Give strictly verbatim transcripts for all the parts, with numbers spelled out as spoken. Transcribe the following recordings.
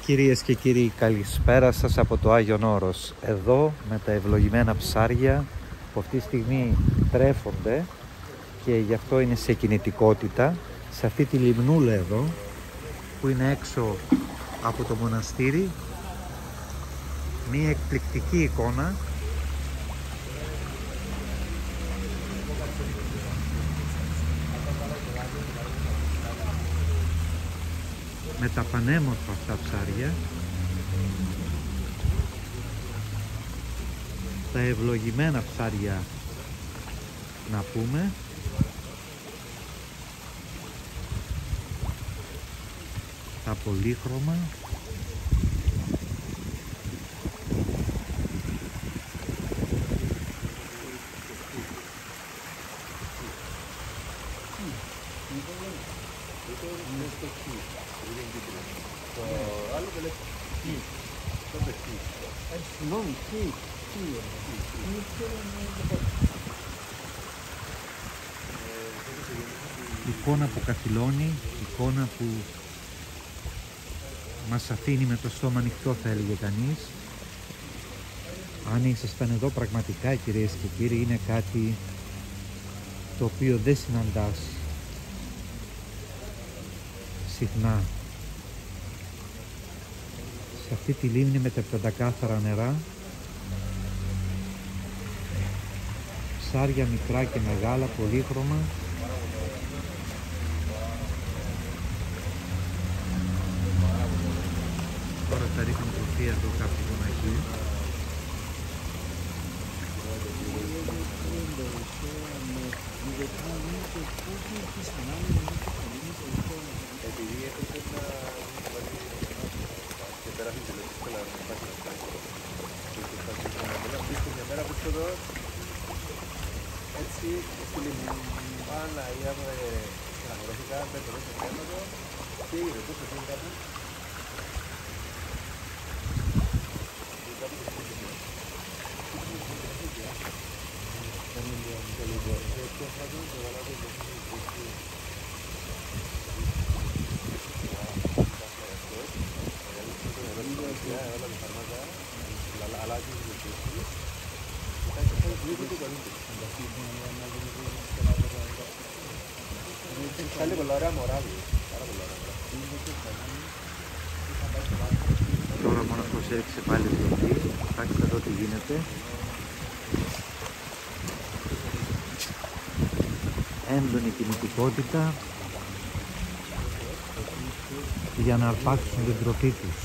Κυρίες και κύριοι, καλησπέρα σας από το Άγιον Όρος. Εδώ με τα ευλογημένα ψάρια που αυτή τη στιγμή τρέφονται και γι' αυτό είναι σε κινητικότητα σε αυτή τη λιμνούλα εδώ που είναι έξω από το μοναστήρι. Μία εκπληκτική εικόνα. Με τα πανέμορφα αυτά ψάρια, τα ευλογημένα ψάρια να πούμε, τα πολύχρωμα, εικόνα που καθυλώνει, εικόνα που μας αφήνει με το στόμα ανοιχτό, θα έλεγε κανείς. Αν ήσασταν εδώ πραγματικά, κυρίες και κύριοι, είναι κάτι το οποίο δεν συναντάς συχνά. Σε αυτή τη λίμνη με τα πεντακάθαρα νερά, ψάρια μικρά και μεγάλα, πολύχρωμα. Τώρα θα ρίχνουν τροφή εδώ κάποιοι μοναχοί. Επειδή έπρεπε να και περάσει τη λεπτή να φτάσει να φτάσει και το φτάσει να μπει μια μέρα που εδώ έτσι στη Λιμάννα είδαμε συναγωγικά με το ρεύμα θέματο και είδε τόσο πριν κάπου Τώρα μόνο αυτός έριξε πάλι τροφή. Κοιτάξτε εδώ τι γίνεται. Έντονη κινητικότητα για να αρπάξουν την τροφή τους.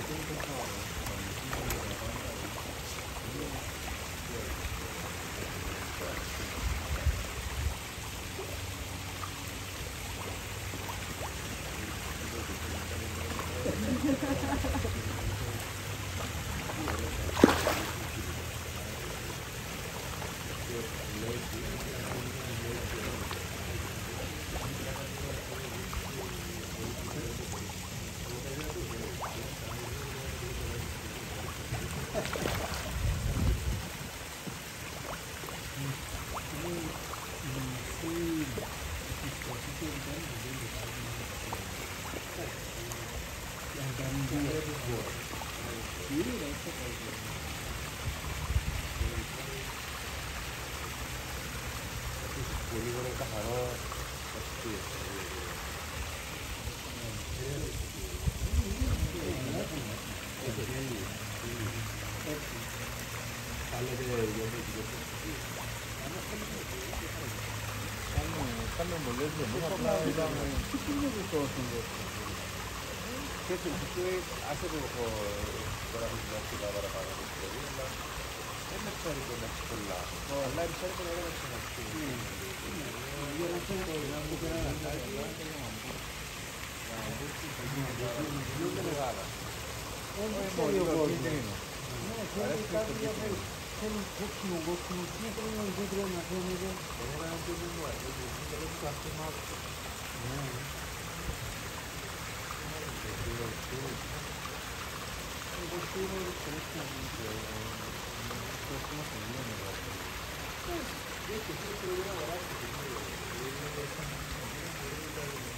πολύ ωραίο καθαρό Κάμε μολέζιο, απλά είδαμε και το φυσικό άσε το τώρα που κοιτάξει τα παραπάνω το σχολείο, αλλά δεν με ξέρει το να πολλά. Αλλά με ξέρει το να δεν ξαναξύνει. Για να ξέρει το να μου πέρα να κάνει, είναι μεγάλα. Όχι πολύ κόσμο. Αρέσει κάτι για μένα. Θέλουν κόψιμο κόψιμο και θέλουν να δει τρία να φαίνεται. Είναι ένα παιδί μου, είναι το καθήμα. Εγώ σίγουρα δεν ξέρω τι να δει. Αυτό είναι πολύ μεγάλο. Δεν ξέρω τι να αγοράσει.